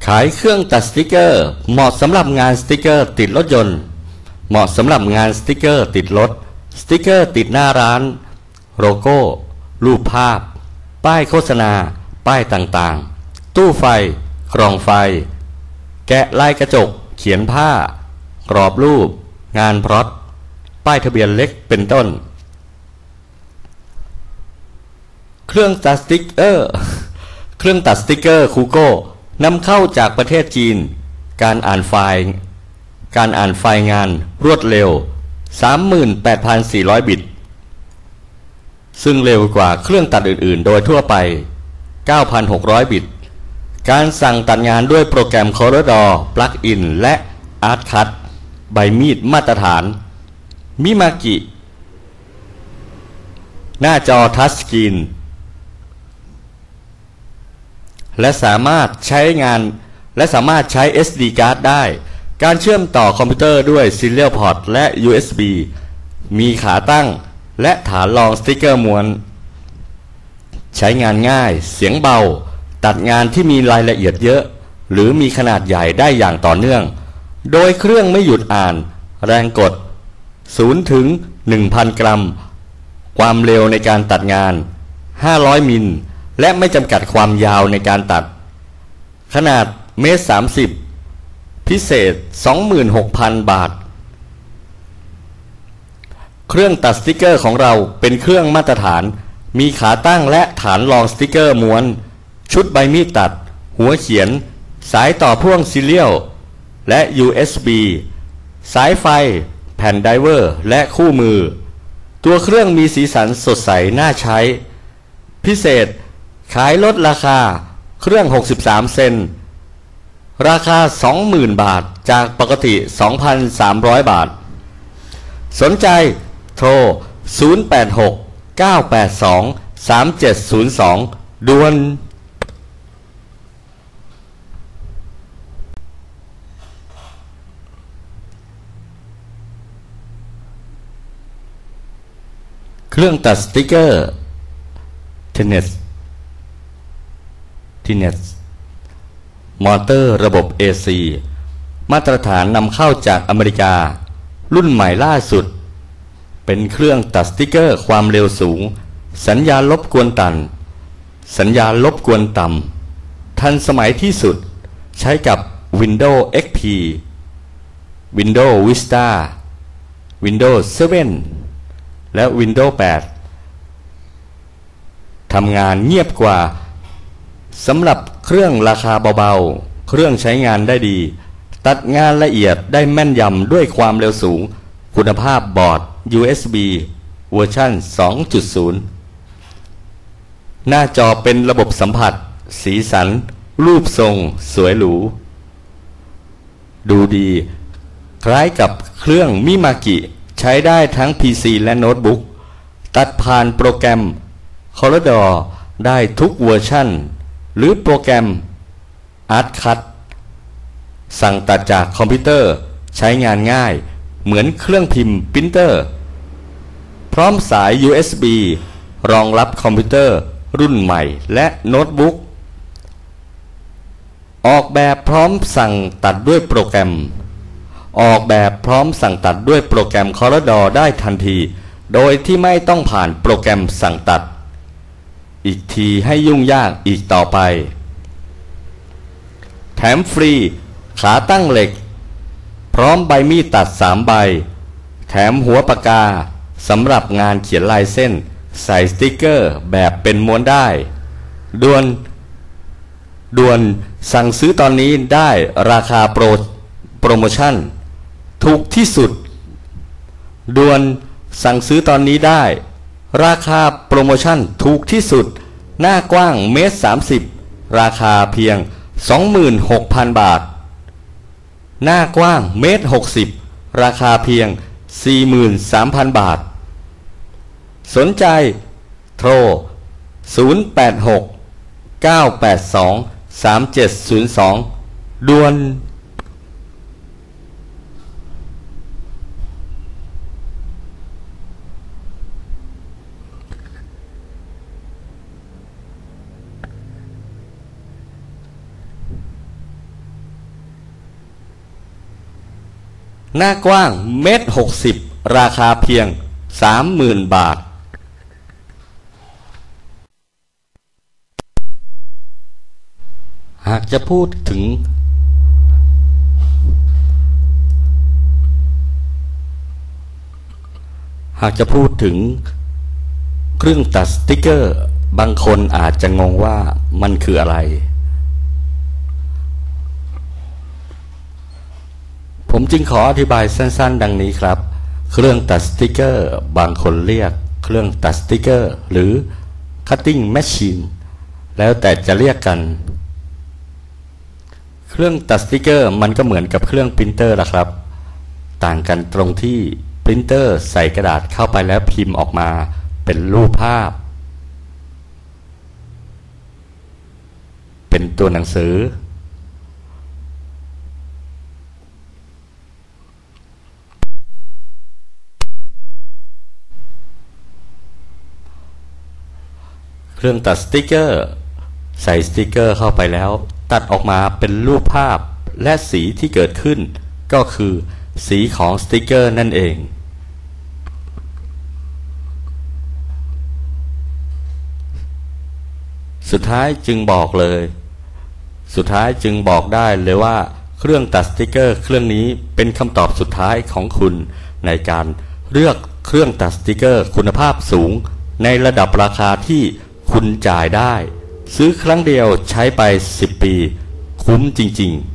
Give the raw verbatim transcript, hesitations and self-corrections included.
ขายเครื่องตัดสติกเกอร์เหมาะสำหรับงานสติกเกอร์ติดรถยนต์เหมาะสำหรับงานสติกเกอร์ติดรถสติกเกอร์ติดหน้าร้านโลโก้รูปภาพป้ายโฆษณาป้ายต่างๆตู้ไฟกล่องไฟแกะลายกระจกเขียนผ้ากรอบรูปงานพร็อตป้ายทะเบียนเล็กเป็นต้นเครื่องตัดสติกเกอร์เครื่องตัดสติกเกอร์คูโก้นำเข้าจากประเทศจีนการอ่านไฟล์การอ่านไฟล์งานรวดเร็ว สามหมื่นแปดพันสี่ร้อย บิตซึ่งเร็วกว่าเครื่องตัดอื่นๆโดยทั่วไป เก้าพันหกร้อย บิตการสั่งตัดงานด้วยโปรแกรม Corridor Plugin และ Artcut ใบมีดมาตรฐานมิมากิหน้าจอทัชสกรีนและสามารถใช้งานและสามารถใช้ เอส ดี Card ได้การเชื่อมต่อคอมพิวเตอร์ด้วย Serial Port และ ยู เอส บี มีขาตั้งและฐานรองสติกเกอร์ม้วนใช้งานง่ายเสียงเบาตัดงานที่มีรายละเอียดเยอะหรือมีขนาดใหญ่ได้อย่างต่อเนื่องโดยเครื่องไม่หยุดอ่านแรงกดศูนย์ถึงหนึ่งพัน กรัมความเร็วในการตัดงานห้าร้อยมิลและไม่จำกัดความยาวในการตัดขนาดเมตรสามสิบพิเศษ สองหมื่นหกพัน บาทเครื่องตัดสติกเกอร์ของเราเป็นเครื่องมาตรฐานมีขาตั้งและฐานรองสติกเกอร์ม้วนชุดใบมีดตัดหัวเขียนสายต่อพ่วงซีเรียลและ ยู เอส บี สายไฟแผ่นไดเวอร์และคู่มือตัวเครื่องมีสีสันสดใสน่าใช้พิเศษขายลดราคาเครื่องหกสิบสามเซนราคา สองหมื่น บาทจากปกติ สองพันสามร้อย บาทสนใจโทรศูนย์ แปด หก เก้า แปด สอง สาม เจ็ด ศูนย์ สองด่วนเครื่องตัดสติกเกอร์เทเนสทีเนสมอเตอร์ระบบ เอ ซี มาตรฐานนำเข้าจากอเมริการุ่นใหม่ล่าสุดเป็นเครื่องตัดสติกเกอร์ความเร็วสูงสัญญาณรบกวนต่ำสัญญาณรบกวนต่ำทันสมัยที่สุดใช้กับ Windows เอ็กซ์ พี Windows Vista Windows เซเว่น และ Windows แปดทำงานเงียบกว่าสำหรับเครื่องราคาเบาๆเครื่องใช้งานได้ดีตัดงานละเอียดได้แม่นยำด้วยความเร็วสูงคุณภาพบอร์ด ยู เอส บี เวอร์ชัน สองจุดศูนย์ หน้าจอเป็นระบบสัมผัสสีสันรูปทรงสวยหรูดูดีคล้ายกับเครื่องมิมากิใช้ได้ทั้ง พี ซี และโน้ตบุ๊กตัดผ่านโปรแกรม Corridor ได้ทุกเวอร์ชันหรือโปรแกรม Artcut สั่งตัดจากคอมพิวเตอร์ใช้งานง่ายเหมือนเครื่องพิมพ์ปรินเตอร์พร้อมสาย ยู เอส บี รองรับคอมพิวเตอร์รุ่นใหม่และโน้ตบุ๊กออกแบบพร้อมสั่งตัดด้วยโปรแกรมออกแบบพร้อมสั่งตัดด้วยโปรแกรม Corridor ได้ทันทีโดยที่ไม่ต้องผ่านโปรแกรมสั่งตัดอีกทีให้ยุ่งยากอีกต่อไปแถมฟรีขาตั้งเหล็กพร้อมใบมีดตัดสามใบแถมหัวปากกาสำหรับงานเขียนลายเส้นใส่สติกเกอร์แบบเป็นม้วนได้ด่วนด่วนสั่งซื้อตอนนี้ได้ราคาโปรโปรโมชั่นถูกที่สุดด่วนสั่งซื้อตอนนี้ได้ราคาโปรโมชั่นถูกที่สุดหน้ากว้างเมตรสามสิบราคาเพียง สองหมื่นหกพัน บาทหน้ากว้างเมตรหกสิบราคาเพียง สี่หมื่นสามพัน บาทสนใจโทรศูนย์ แปด หก เก้า แปด สอง สาม เจ็ด ศูนย์ สองด่วนหน้ากว้างเมตรหกสิบราคาเพียง สามหมื่น บาทหากจะพูดถึงหากจะพูดถึงเครื่องตัดสติกเกอร์บางคนอาจจะงงว่ามันคืออะไรผมจึงขออธิบายสั้นๆดังนี้ครับเครื่องตัดสติกเกอร์บางคนเรียกเครื่องตัดสติกเกอร์หรือ cutting machine แล้วแต่จะเรียกกันเครื่องตัดสติกเกอร์มันก็เหมือนกับเครื่องปรินเตอร์ละครับต่างกันตรงที่ปรินเตอร์ใส่กระดาษเข้าไปแล้วพิมพ์ออกมาเป็นรูปภาพเป็นตัวหนังสือเครื่องตัดสติกเกอร์ใส่สติกเกอร์เข้าไปแล้วตัดออกมาเป็นรูปภาพและสีที่เกิดขึ้นก็คือสีของสติกเกอร์นั่นเองสุดท้ายจึงบอกเลยสุดท้ายจึงบอกได้เลยว่าเครื่องตัดสติกเกอร์เครื่องนี้เป็นคำตอบสุดท้ายของคุณในการเลือกเครื่องตัดสติกเกอร์คุณภาพสูงในระดับราคาที่คุณจ่ายได้ซื้อครั้งเดียวใช้ไปสิบปีคุ้มจริงๆ